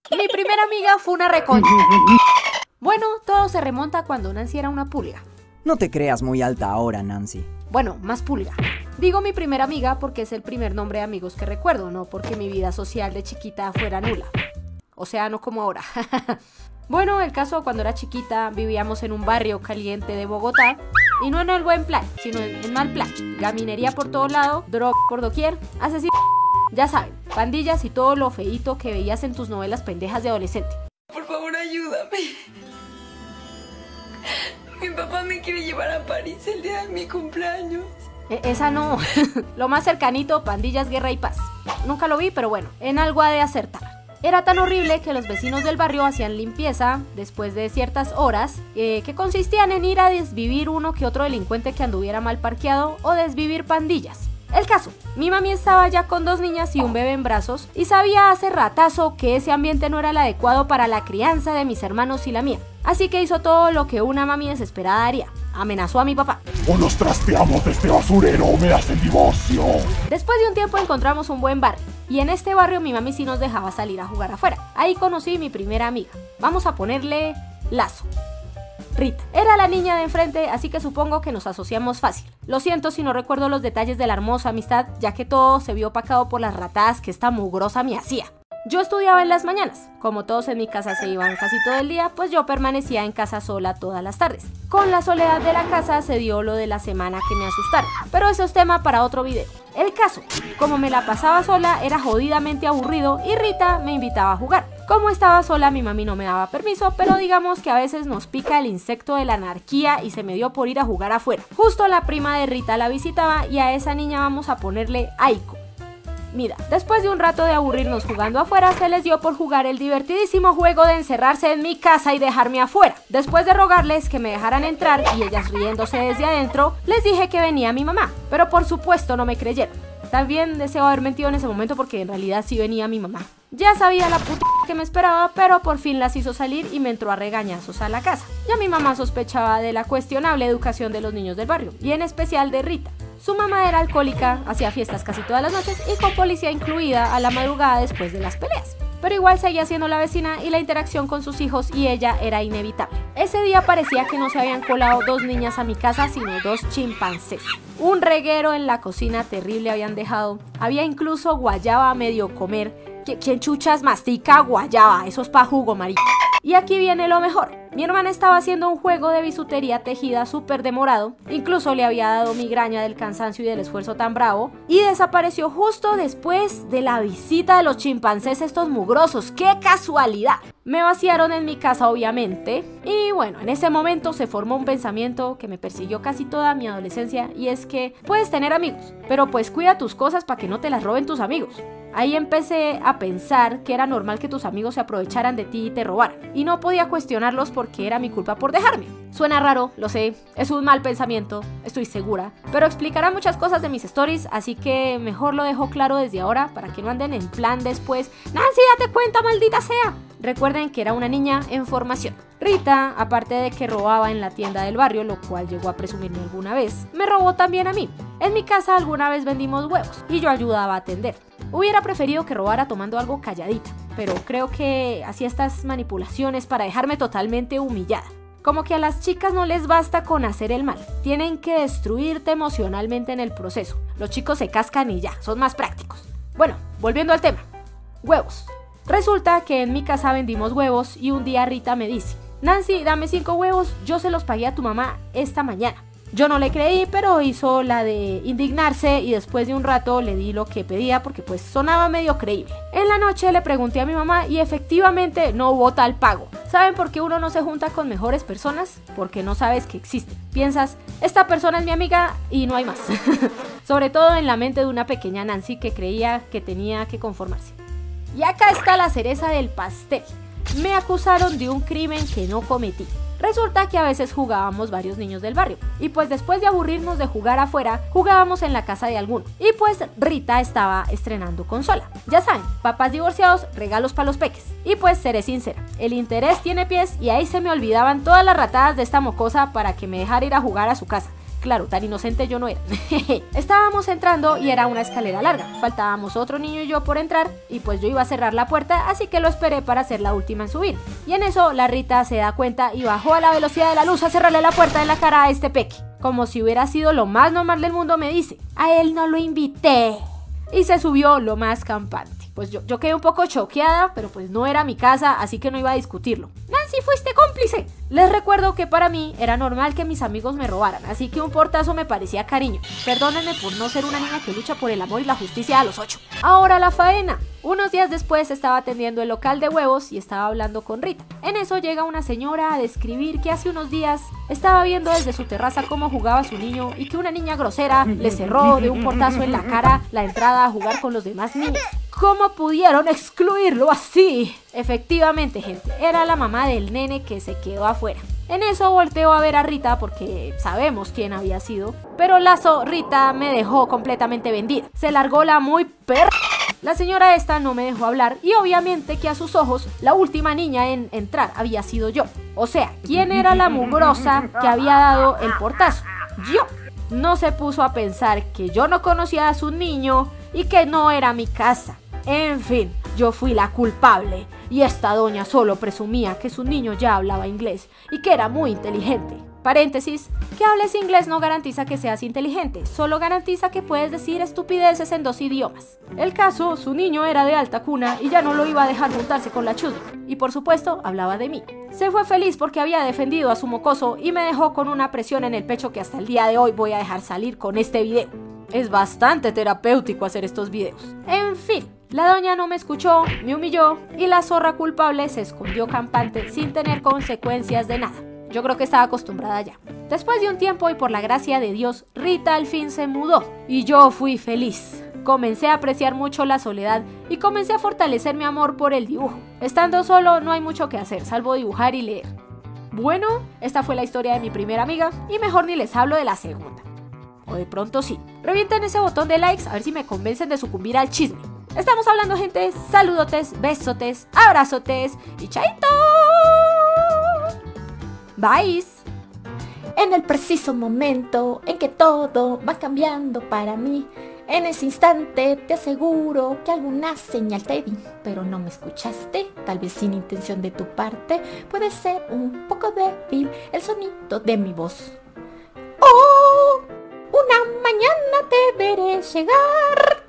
Mi primera amiga fue una reconcha. Bueno, todo se remonta cuando Nancy era una pulga. No te creas muy alta ahora, Nancy. Bueno, más pulga. Digo mi primera amiga porque es el primer nombre de amigos que recuerdo, no porque mi vida social de chiquita fuera nula. O sea, no como ahora. Bueno, el caso, cuando era chiquita vivíamos en un barrio caliente de Bogotá, y no en el buen plan, sino en mal plan. Gaminería por todo lado, droga por doquier, asesinos, ya saben, pandillas y todo lo feíto que veías en tus novelas pendejas de adolescente. Por favor, ayúdame. Mi papá me quiere llevar a París el día de mi cumpleaños. Esa no. Lo más cercanito, Pandillas, Guerra y Paz. Nunca lo vi, pero bueno, en algo ha de acertar. Era tan horrible que los vecinos del barrio hacían limpieza después de ciertas horas, que consistían en ir a desvivir uno que otro delincuente que anduviera mal parqueado o desvivir pandillas. El caso, mi mami estaba ya con 2 niñas y un bebé en brazos y sabía hace ratazo que ese ambiente no era el adecuado para la crianza de mis hermanos y la mía. Así que hizo todo lo que una mami desesperada haría. Amenazó a mi papá. O nos trasteamos de este basurero o me das el divorcio. Después de un tiempo encontramos un buen barrio. Y en este barrio mi mami sí nos dejaba salir a jugar afuera. Ahí conocí a mi primera amiga. Vamos a ponerle Lazo. Rita. Era la niña de enfrente, así que supongo que nos asociamos fácil. Lo siento si no recuerdo los detalles de la hermosa amistad, ya que todo se vio opacado por las ratadas que esta mugrosa me hacía. Yo estudiaba en las mañanas. Como todos en mi casa se iban casi todo el día, pues yo permanecía en casa sola todas las tardes. Con la soledad de la casa se dio lo de la semana que me asustaron, pero eso es tema para otro video. El caso, como me la pasaba sola, era jodidamente aburrido y Rita me invitaba a jugar. Como estaba sola, mi mami no me daba permiso, pero digamos que a veces nos pica el insecto de la anarquía y se me dio por ir a jugar afuera. Justo la prima de Rita la visitaba y a esa niña vamos a ponerle Aiko. Mira, después de un rato de aburrirnos jugando afuera, se les dio por jugar el divertidísimo juego de encerrarse en mi casa y dejarme afuera. Después de rogarles que me dejaran entrar y ellas riéndose desde adentro, les dije que venía mi mamá, pero por supuesto no me creyeron. También deseo haber mentido en ese momento porque en realidad sí venía mi mamá. Ya sabía la puta que me esperaba, pero por fin las hizo salir y me entró a regañazos a la casa. Ya mi mamá sospechaba de la cuestionable educación de los niños del barrio, y en especial de Rita. Su mamá era alcohólica, hacía fiestas casi todas las noches y con policía incluida a la madrugada después de las peleas. Pero igual seguía siendo la vecina y la interacción con sus hijos y ella era inevitable. Ese día parecía que no se habían colado 2 niñas a mi casa, sino 2 chimpancés. Un reguero en la cocina terrible habían dejado. Había incluso guayaba a medio comer. ¿Quién chuchas mastica guayaba? Eso es pa' jugo, marica. Y aquí viene lo mejor. Mi hermana estaba haciendo un juego de bisutería tejida súper demorado, incluso le había dado migraña del cansancio y del esfuerzo tan bravo, y desapareció justo después de la visita de los chimpancés estos mugrosos. ¡Qué casualidad! Me vaciaron en mi casa, obviamente, y bueno, en ese momento se formó un pensamiento que me persiguió casi toda mi adolescencia, y es que puedes tener amigos, pero pues cuida tus cosas para que no te las roben tus amigos. Ahí empecé a pensar que era normal que tus amigos se aprovecharan de ti y te robaran, y no podía cuestionarlos porque era mi culpa por dejarme. Suena raro, lo sé, es un mal pensamiento, estoy segura, pero explicará muchas cosas de mis stories, así que mejor lo dejo claro desde ahora para que no anden en plan después. ¡Nancy, date cuenta, maldita sea! Recuerden que era una niña en formación. Rita, aparte de que robaba en la tienda del barrio, lo cual llegó a presumirme alguna vez, me robó también a mí. En mi casa alguna vez vendimos huevos y yo ayudaba a atender. Hubiera preferido que robara tomando algo calladita, pero creo que hacía estas manipulaciones para dejarme totalmente humillada. Como que a las chicas no les basta con hacer el mal, tienen que destruirte emocionalmente en el proceso. Los chicos se cascan y ya, son más prácticos. Bueno, volviendo al tema, huevos. Resulta que en mi casa vendimos huevos y un día Rita me dice: Nancy, dame 5 huevos, yo se los pagué a tu mamá esta mañana. Yo no le creí, pero hizo la de indignarse y después de un rato le di lo que pedía porque pues sonaba medio creíble. En la noche le pregunté a mi mamá y efectivamente no hubo tal pago. ¿Saben por qué uno no se junta con mejores personas? Porque no sabes que existen. Piensas, esta persona es mi amiga y no hay más. Sobre todo en la mente de una pequeña Nancy que creía que tenía que conformarse. Y acá está la cereza del pastel. Me acusaron de un crimen que no cometí. Resulta que a veces jugábamos varios niños del barrio y pues después de aburrirnos de jugar afuera, jugábamos en la casa de alguno. Y pues Rita estaba estrenando consola. Ya saben, papás divorciados, regalos para los peques. Y pues seré sincera, el interés tiene pies y ahí se me olvidaban todas las ratadas de esta mocosa para que me dejara ir a jugar a su casa. claro, tan inocente yo no era. Estábamos entrando y era una escalera larga. Faltábamos otro niño y yo por entrar y pues yo iba a cerrar la puerta, así que lo esperé para ser la última en subir. Y en eso la Rita se da cuenta y bajó a la velocidad de la luz a cerrarle la puerta en la cara a este peque. Como si hubiera sido lo más normal del mundo, me dice: a él no lo invité. Y se subió lo más campante. Pues yo quedé un poco choqueada, pero pues no era mi casa, así que no iba a discutirlo. Nancy, fuiste cómplice. Les recuerdo que para mí era normal que mis amigos me robaran, así que un portazo me parecía cariño. Perdónenme por no ser una niña que lucha por el amor y la justicia a los 8. Ahora la faena. Unos días después estaba atendiendo el local de huevos y estaba hablando con Rita. En eso llega una señora a describir que hace unos días estaba viendo desde su terraza cómo jugaba su niño y que una niña grosera le cerró de un portazo en la cara la entrada a jugar con los demás niños. ¿Cómo pudieron excluirlo así? Efectivamente, gente, era la mamá del nene que se quedó afuera. En eso volteo a ver a Rita porque sabemos quién había sido, pero lazo, Rita me dejó completamente vendida. Se largó la muy perra. La señora esta no me dejó hablar y obviamente que a sus ojos la última niña en entrar había sido yo. O sea, ¿quién era la mugrosa que había dado el portazo? Yo. No se puso a pensar que yo no conocía a su niño y que no era mi casa. En fin, yo fui la culpable y esta doña solo presumía que su niño ya hablaba inglés y que era muy inteligente. Paréntesis, que hables inglés no garantiza que seas inteligente, solo garantiza que puedes decir estupideces en 2 idiomas. El caso, su niño era de alta cuna y ya no lo iba a dejar juntarse con la chusma. Y por supuesto, hablaba de mí. Se fue feliz porque había defendido a su mocoso y me dejó con una presión en el pecho que hasta el día de hoy voy a dejar salir con este video. Es bastante terapéutico hacer estos videos. En fin, la doña no me escuchó, me humilló y la zorra culpable se escondió campante sin tener consecuencias de nada. Yo creo que estaba acostumbrada ya. Después de un tiempo y por la gracia de Dios, Rita al fin se mudó y yo fui feliz. Comencé a apreciar mucho la soledad y comencé a fortalecer mi amor por el dibujo. Estando solo no hay mucho que hacer, salvo dibujar y leer. Bueno, esta fue la historia de mi primera amiga y mejor ni les hablo de la segunda. O de pronto sí. Revienten ese botón de likes a ver si me convencen de sucumbir al chisme. Estamos hablando, gente. Saludotes, besotes, abrazotes y chaito. Bye. En el preciso momento en que todo va cambiando para mí, en ese instante te aseguro que alguna señal te di, pero no me escuchaste, tal vez sin intención de tu parte. Puede ser un poco débil el sonido de mi voz. ¡Oh! Una mañana te veré llegar